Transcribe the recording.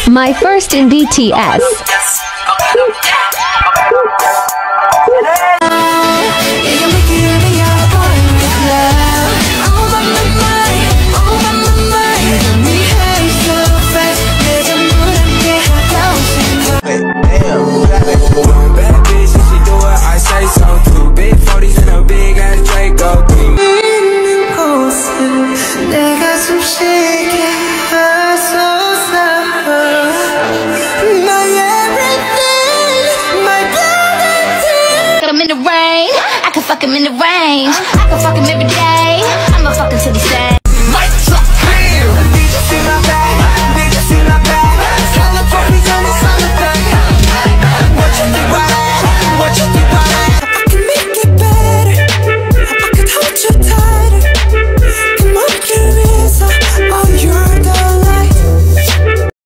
My first in BTS. In the rain, I can fuck him in the rain. I can fuck him every day.